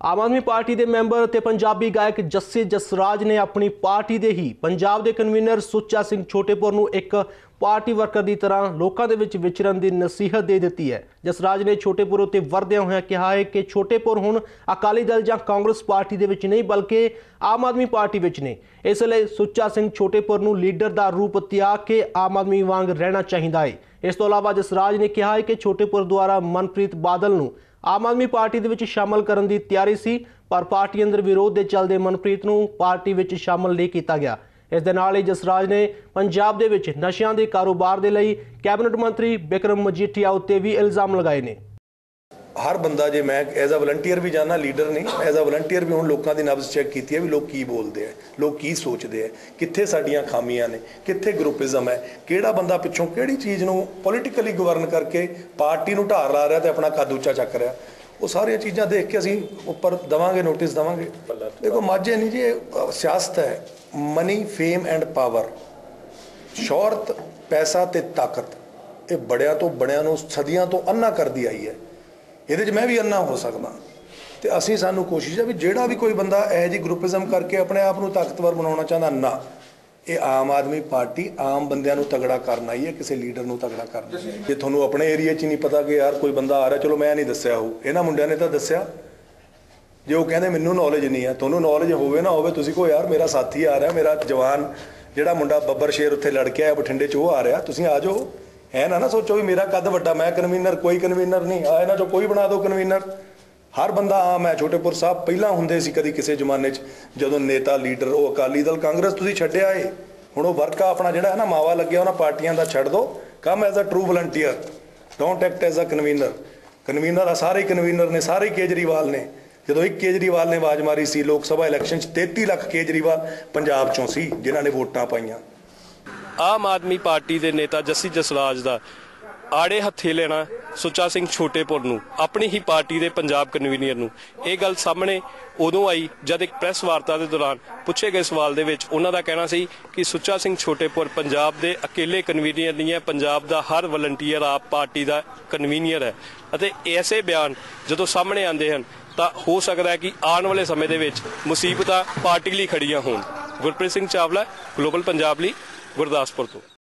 आम आदमी पार्टी के मैंबर ते पंजाबी गायक जस्सी जसराज ने अपनी पार्टी के ही पंजाब के कन्वीनर सुच्चा सिंह छोटेपुर नूं एक पार्टी वर्कर की तरह लोगों के विच विचरण की नसीहत दे दी है। जसराज ने छोटेपुर उत्ते वरदियां होया कहा है कि छोटेपुर हुण अकाली दल जां कांग्रेस पार्टी दे विच नहीं बल्कि आम आदमी पार्टी विच ने। इसलिए सुच्चा सिंह छोटेपुर नूं लीडर का रूप त्याग के आम आदमी वांग रहना चाहिए है। इस तो इलावा जसराज ने कहा है कि छोटेपुर द्वारा मनप्रीत बादल नूं आम आदमी पार्टी दे विच शामिल करने की तैयारी सी, पर पार्टी अंदर विरोध के चलते मनप्रीत नूं पार्टी विच शामिल नहीं किया गया। इस दे नाल ही जसराज ने पंजाब दे विच नशियां दे कारोबार दे लई कैबिनेट मंत्री बिक्रम मजीठिया उत्ते भी इल्जाम लगाए ने। हर बंदा जे मैं एज अ वलंटियर भी जाना, लीडर नहीं, एज अ वलंटियर भी हुण लोगों की नब्ज़ चैक की है भी लोग की बोलते हैं, लोग की सोचते हैं, कित्थे साडियां खामियां ने, कित्थे ग्रुपिज़म है, किहड़ा बंदा पिछों किहड़ी चीज़ नूं पोलिटिकली गवर्न करके पार्टी नूं ढार ला रहा ते अपना कद उच्चा चक रहा। वो सारिया चीज़ां देख के असीं उपर देवांगे, नोटिस देवांगे। देखो माझे नहीं जी, सियासत है, मनी फेम एंड पावर, शौहरत पैसा ते ताकत, ये बड़िया तो बड़िया नूं सदियां तो अन्ना करदी आई है। ये मैं भी अन्ना हो सकता तो असी सानू कोशिश है भी जेड़ा भी कोई बंदा यह जी ग्रुपिज़म करके अपने आप को ताकतवर बनाना चाहता ना, ये आम आदमी पार्टी आम बंदियां नूं तगड़ा करना ही है, किसी लीडर नूं तगड़ा करना। जे तुहानू अपने एरिया च नहीं पता कि यार कोई बंदा आ रहा, चलो मैं नहीं दस्या हो, इन्हां मुंडियां ने तो दस्या। जे वो कहते मैनू नॉलेज नहीं है, तुहानू नॉलेज होवे ना होवे, तुसीं को यार मेरा साथी आ रहा, मेरा जवान जिहड़ा मुंडा बब्बर शेर उत्थे लड़ के आया बठिंडे च, वो आ रहा, तुसीं आ जाओ। है ना सोचो भी मेरा कद वड्डा, मैं कन्वीनर, कोई कन्वीनर नहीं आ, इन्हां चों कोई बना दो कन्वीनर। हर बंदा आम है। छोटेपुर साहब पहला हुंदे सी कदी किसी जमाने जदों नेता लीडर वो अकाली दल कांग्रेस तुसीं छड्डिया है, हुण वो वर्क अपना जिहड़ा है ना मावा लग्या उन्हां पार्टियां दा छड्ड दो, come as a true volunteer, don't act as a convener. Convener सारे कन्वीनर ने, सारे केजरीवाल ने। जदों एक केजरीवाल ने आवाज़ मारी सी लोक सभा इलैक्शन 33 लाख केजरीवाल पंजाब चों सी जिन्हां ने वोटां पाईआं। आम आदमी पार्टी के नेता जस्सी जसराज का आड़े हथे लेना सुच्चा सिंह छोटेपुर नूं अपनी ही पार्टी के पंजाब कन्वीनर नूं, ये गल सामने उदों आई जब एक प्रेस वार्ता के दौरान पूछे गए सवाल दे विच उन्हां दा कहना सी कि सुच्चा सिंह छोटेपुर पंजाब के अकेले कन्वीनर नहीं है, पंजाब का हर वलंटियर आप पार्टी का कन्वीनर है। अते ऐसे बयान जदों सामने आते हैं तो हो सकता है कि आने वाले समय दे विच मुसीबतां पार्टी लई खड़ियां होण। गुरप्रीत सिंह चावला, ग्लोबल पंजाब लई गुरदासपुर तो।